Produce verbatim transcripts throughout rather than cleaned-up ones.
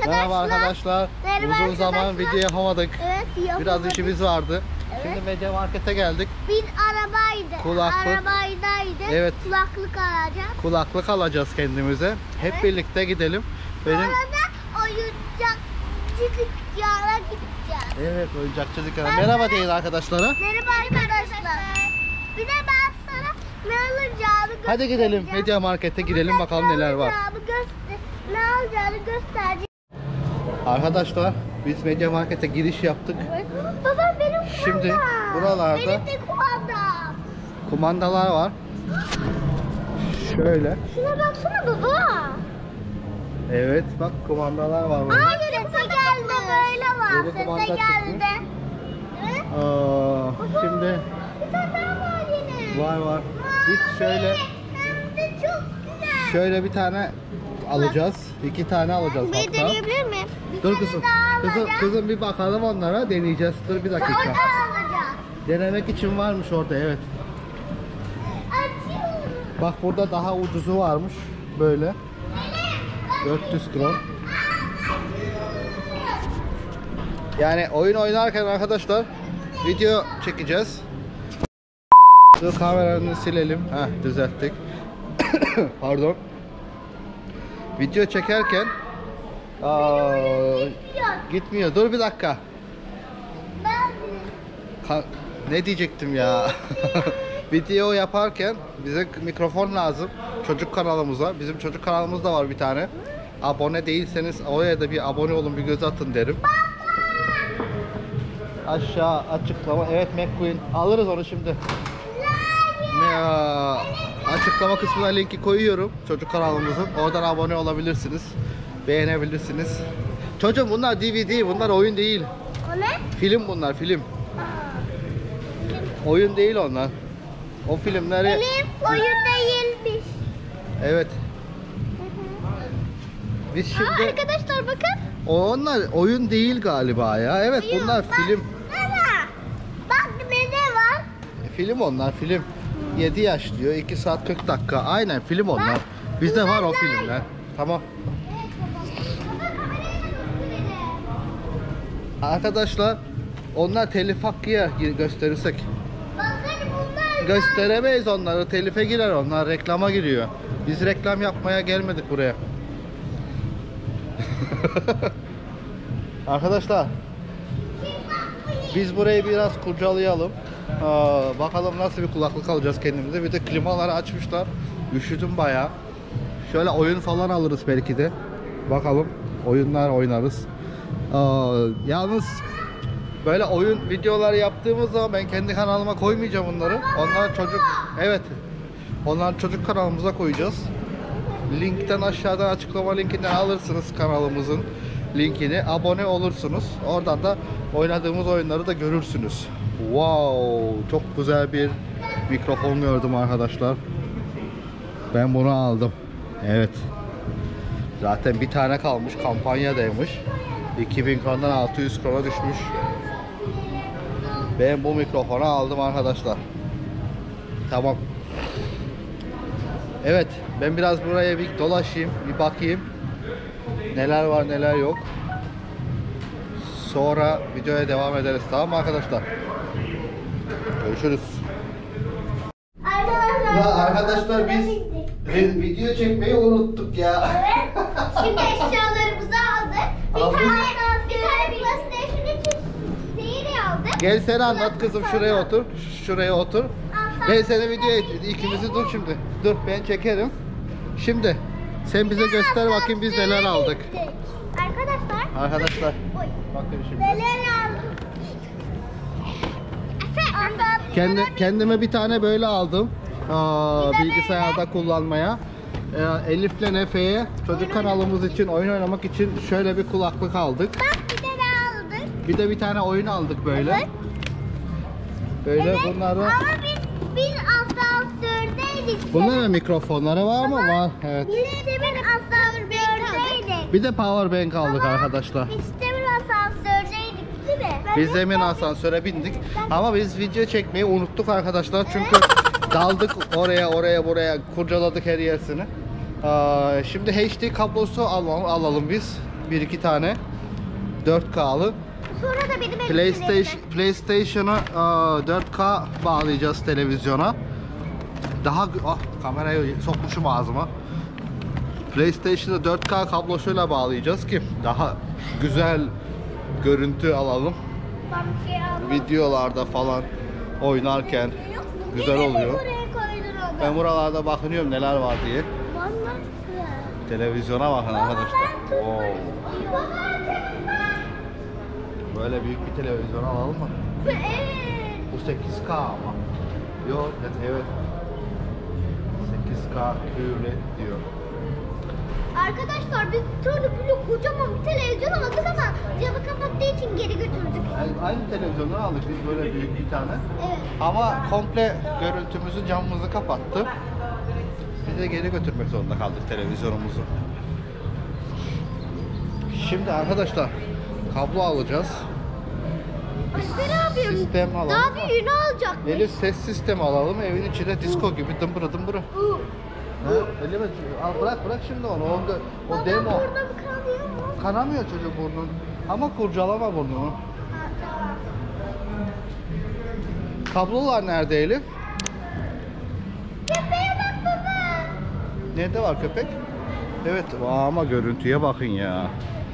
arkadaşlar. Merhaba arkadaşlar. Merhaba Uzun arkadaşlar. zaman video yapamadık. Evet, yapamadık. Biraz işimiz vardı. Evet. Şimdi Media Market'e geldik. Bir arabaydı. Kulaklık. Arabaydaydı. Evet. Kulaklık alacağım. Kulaklık alacağız kendimize. Hep Evet. birlikte gidelim. Sonra Benim da oyuncakçı dükkana gideceğiz. Evet, oyuncakçı dükkanı. Merhaba deyin arkadaşlara. Merhaba arkadaşlar. Bir de ben sana ne alacağını göstereceğim. Hadi gidelim Media Market'e girelim Ama bakalım ne neler var. alacağımı göster- Ne alacağını göstereceğim. Arkadaşlar biz Media Market'e giriş yaptık. Evet. Baba benim kumandam. Şimdi buralarda- Benim de kumandam. Kumandalar var. Şöyle. Şuna baksana baba. Evet, bak kumandalar var burada. Aa, sese geldi böyle var. Yeni kumanda Sese geldi. çıkmış. Evet. Aa, şimdi Bir tane daha var yine. var var. Biz şöyle Hem de çok güzel. şöyle bir tane alacağız. İki tane alacağız Bir hatta. deneyebilir miyim? Bir Dur tane kızım. daha Kızım, alacağım. kızım bir bakalım onlara, deneyeceğiz. Dur bir dakika. Sonra alacağım. Denemek için varmış orada, evet. Açıyorum. Bak burada daha ucuzu varmış. Böyle. dört yüz kron. Yani oyun oynarken arkadaşlar video çekeceğiz. Şu kameranı silelim. Heh, düzelttik. Pardon. Video çekerken aa, gitmiyor. Dur bir dakika. Ben Ka- ne diyecektim ya? Video yaparken bize mikrofon lazım. Çocuk kanalımıza. Bizim çocuk kanalımız da var bir tane. Abone değilseniz oraya da bir abone olun, bir göz atın derim. Aşağı açıklama. Evet, McQueen. Alırız onu şimdi. Ya, açıklama kısmına linki koyuyorum. Çocuk kanalımızın. Oradan abone olabilirsiniz. Beğenebilirsiniz. Çocuğum bunlar D V D. Bunlar oyun değil. O ne? Film bunlar, film. Oyun değil onlar. O filmleri... Benim oyun değilmiş. Evet. Biz Aa, şimdi... arkadaşlar bakın. Onlar oyun değil galiba ya. Evet, Oyun. bunlar Bak, film. Baba. Bak ne de var. Film onlar, film. yedi yaş diyor, iki saat kırk dakika. Aynen film onlar. Bak, Bizde var o bunlar filmler. Tamam. Arkadaşlar, onlar telif hakkı yer gösterirsek. Bakın bunlar. Gösteremeyiz onları. Telife girer onlar. Reklama giriyor. Biz reklam yapmaya gelmedik buraya. Arkadaşlar, biz burayı biraz kurcalayalım. Aa, bakalım nasıl bir kulaklık alacağız kendimize. Bir de klimaları açmışlar. Üşüdüm bayağı. Şöyle oyun falan alırız belki de. Bakalım. Oyunlar oynarız. Aa, yalnız böyle oyun videoları yaptığımız zaman ben kendi kanalıma koymayacağım onları. Onlar çocuk. Evet. Onlar çocuk kanalımıza koyacağız. Linkten, aşağıdan açıklama linkinden alırsınız kanalımızın linkini. Abone olursunuz. Oradan da oynadığımız oyunları da görürsünüz. Wow, çok güzel bir mikrofon gördüm arkadaşlar. Ben bunu aldım. Evet. Zaten bir tane kalmış, kampanyadaymış. iki bin krondan altı yüz krona düşmüş. Ben bu mikrofonu aldım arkadaşlar. Tamam. Evet, ben biraz buraya bir dolaşayım, bir bakayım. Neler var, neler yok. Sonra videoya devam ederiz. Tamam mı arkadaşlar? Görüşürüz. Arkadaşlar. Ya arkadaşlar, biz vi- video çekmeyi unuttuk ya. Evet. Şimdi eşyalarımızı aldık. Bir Aldık. tane, bir tane PlayStation için sihir aldık. Gel sen anlat kızım, şuraya otur. Şuraya otur. Ben seni videoya ikimizi dur şimdi. Dur, ben çekerim. Şimdi sen bize göster bakayım biz neler aldık. Arkadaşlar. Arkadaşlar, Oy. bakın şimdi. Neler aldık? Efe. Kendi, kendime bir tane böyle aldım. Aa, bilgisayarda kullanmaya. Ee, Elif'le Nefe'ye çocuk kanalımız için, oyun oynamak için şöyle bir kulaklık aldık. Bak bir de ne aldık? Bir de bir tane oyun aldık böyle. Evet. Böyle Evet, bunları. Ama biz, biz asansördeydik. Bunların mikrofonları var mı? Var. Evet. Biz demin asansördeydik. Bir de power bank aldık Baba, arkadaşlar. Biz demin asansördeydik değil mi? Biz demin asansöre bindik ama biz video çekmeyi unuttuk arkadaşlar çünkü daldık oraya oraya buraya, kurcaladık her yerini. Aa, şimdi H D kablosu alalım, alalım biz. bir iki tane dört K'lı. Sonra da benim PlayStation PlayStation'ı aa, dört K bağlayacağız televizyona. Daha ah kamerayı sokmuşum ağzıma. PlayStation'ı dört K kablosuyla bağlayacağız ki daha güzel görüntü alalım. Ben bir şey almadım. Videolarda falan oynarken güzel oluyor. Ben buralarda bakınıyorum neler var diye. Televizyona bakın arkadaşlar. Oo. Böyle büyük bir televizyon alalım mı? Evet. Bu sekiz K ama. Yok evet. sekiz K Q L E D diyor. Arkadaşlar biz sonra böyle kocaman bir televizyon aldık ama camı kapattığı için geri götürdük. Yani aynı televizyonu aldık biz böyle büyük bir tane. Evet. Ama komple görüntümüzü, camımızı kapattı. Biz de geri götürmek zorunda kaldık televizyonumuzu. Şimdi arkadaşlar kablo alacağız. Biz ne yapıyoruz? Sistem alalım. Daha büyüğünü alacakmış. Elif ses sistemi alalım evin içine disco gibi dımbıra dımbıra. Ha, elime al bırak bırak şimdi onu. O, o Baba demo. burnum kanıyor mu? Kanamıyor çocuk burnun. Ama kurcalama burnunu. Ha, tamam. Kablolar nerede Elif? Köpeğe bak baba. Nerede var köpek? Evet. Vay, ama görüntüye bakın ya.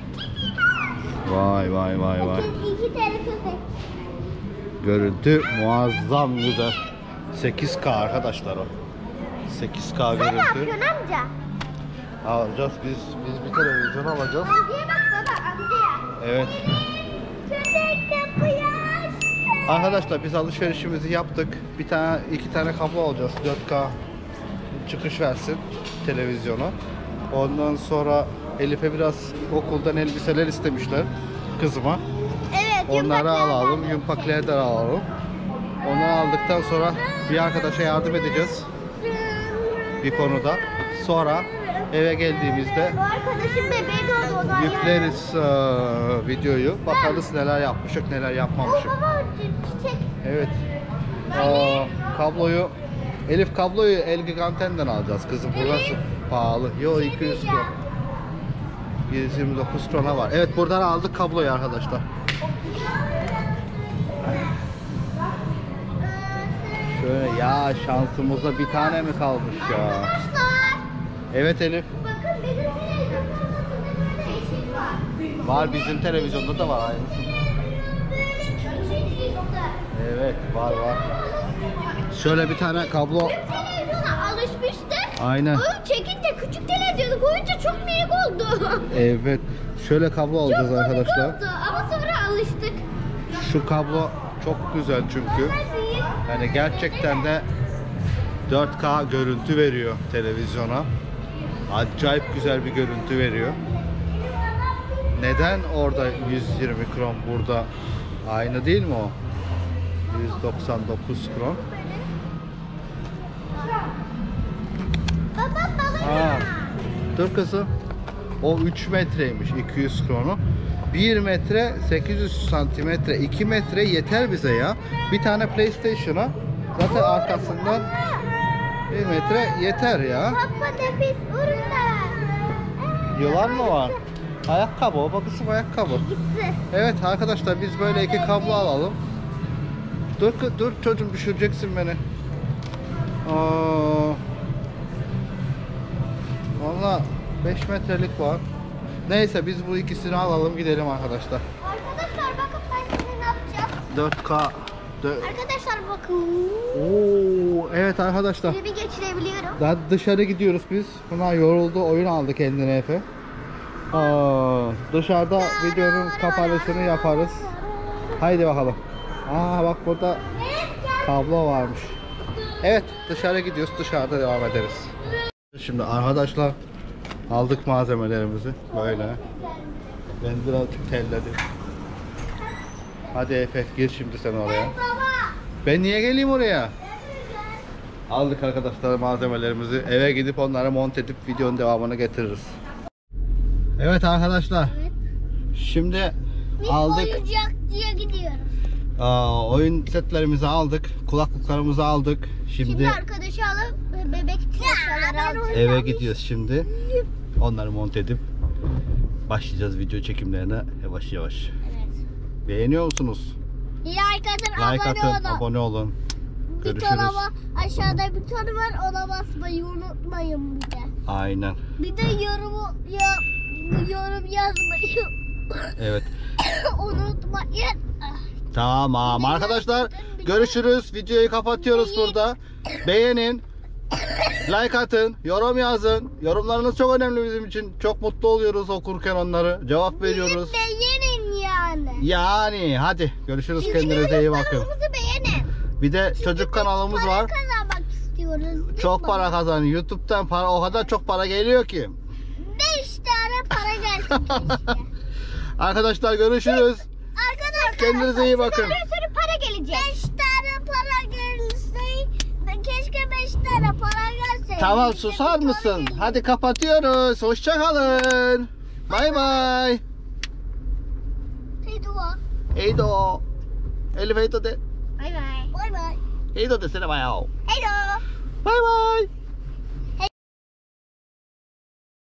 Vay vay vay vay. İki tane köpek. Görüntü muazzam güzel. sekiz K arkadaşlar o. sekiz K Sen ne görüntü. yapıyorsun amca? Alacağız biz biz bir televizyon alacağız. Amcaya bak baba amcaya. Evet. Köpek kapıyı açtı. Arkadaşlar biz alışverişimizi yaptık. Bir tane iki tane kablo alacağız. dört K çıkış versin televizyona. Ondan sonra Elif'e biraz okuldan elbiseler istemişler kızıma. Evet. Onları yumurtalardan alalım, da yumpak şey. lerden alalım. Onları aldıktan sonra bir arkadaşa yardım edeceğiz bir konuda. Sonra eve geldiğimizde Bu arkadaşım bebeği doğdu ondan yükleriz eee, videoyu. Bakarız neler yapmışık, neler O yapmamışık. baba çiçek. Evet. Aa, kabloyu Elif kabloyu El Giganten'den alacağız kızım. Burası pahalı. Yo iki yüz kron. yüz yirmi dokuz krona var. Evet buradan aldık kabloyu arkadaşlar. Şöyle ya şansımızda bir tane mi kalmış ya? Arkadaşlar Evet Elif. bakın bizim televizyonda böyle eşik var. Var bizim televizyonda da var aynısı. Böyle küçük yıldı. Evet var var. Şöyle bir tane kablo. Televizyona alışmıştık. Aynen. Oyun çekince küçük televizyonu koyunca çok minik oldu. Evet. Şöyle kablo alacağız Çok komik arkadaşlar. oldu ama sonra alıştık. Şu kablo çok güzel çünkü. Yani gerçekten de dört K görüntü veriyor televizyona. Acayip güzel bir görüntü veriyor. Neden orada yüz yirmi kron burada aynı değil mi o? yüz doksan dokuz kron. Baba baba. Ha. Dur kızım. O üç metreymiş iki yüz kronu. bir metre sekiz yüz santimetre, iki metre yeter bize ya. Bir tane PlayStation'a zaten arkasından bir metre yeter ya. Papa nefis burada. Yılan mı var? Ayakkabı, o bakısım ayakkabı. Gitti. Evet arkadaşlar biz böyle iki kablo alalım. Dur kı- dur çocuğum düşüreceksin beni. Aa, Valla beş metrelik var. Neyse biz bu ikisini alalım gidelim arkadaşlar. Arkadaşlar bakın ben size ne yapacağım. dört K. Dö- Arkadaşlar bakın. Oo, evet arkadaşlar. Bir geçirebiliyorum. Daha dışarı gidiyoruz biz. Buna yoruldu. Oyun aldı kendine Efe. Aa, dışarıda videonun kapanışını yaparız. Haydi bakalım. Aa bak burada kablo varmış. Evet dışarı gidiyoruz. Dışarıda devam ederiz. Şimdi arkadaşlar aldık malzemelerimizi. Böyle. Ben birazcık terledim. Hadi Efe gir şimdi sen oraya. Baba. Ben niye geleyim oraya? Aldık arkadaşlar malzemelerimizi. Eve gidip onları monte edip videonun devamını getiririz. Evet arkadaşlar. Evet. Şimdi Biz aldık. oyuncakçıya gidiyoruz. Aa, oyun setlerimizi aldık. Kulaklıklarımızı aldık. Şimdi, Şimdi arkadaşı alıp bebek için eşyaları alacağız. eve gidiyoruz şimdi. Onları monte edip başlayacağız video çekimlerine yavaş yavaş. Evet. Beğeniyor musunuz? Like atın, Like abone atın, olun. abone olun. Bir Görüşürüz. tarafa aşağıda bir tane var, ona basmayı unutmayın bir de. Aynen. Bir de yorumu ya, yorum yazmayı Evet. unutmayın. Tamam arkadaşlar. Görüşürüz. Videoyu kapatıyoruz burada. Beğenin. Like atın. Yorum yazın. Yorumlarınız çok önemli bizim için. Çok mutlu oluyoruz okurken onları. Cevap veriyoruz. Beğenin yani. Yani hadi görüşürüz. Bizim Kendinize iyi bakın. videolarımızı beğenin. Bir de çocuk kanalımız Para var. kazanmak istiyoruz. değil Çok mi? para kazanıyor. YouTube'dan para o kadar çok para geliyor ki. Beş tane para gelsin keşke. Arkadaşlar görüşürüz. Arkadaşlar Kendinize iyi bakın. Bir sürü para gelecek. Beş tane para gelirse keşke beş tane para gelse. Tamam Bize susar bir mısın? tane gelir. Hadi kapatıyoruz. Hoşça kalın. Bay bay. Hey dua. Hej då. Eller vad heter det? Bay bay. Bay bay. Hej då, det ser det bara. Hey dua.